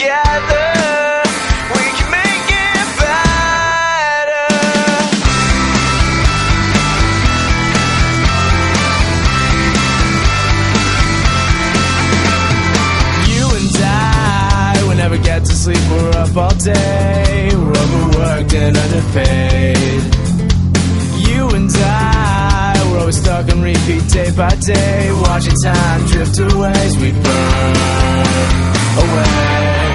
together, we can make it better. You and I will never get to sleep, we're up all day, we're overworked and underpaid. You and I, we're always stuck on repeat day by day, watching time drift away as we burn away.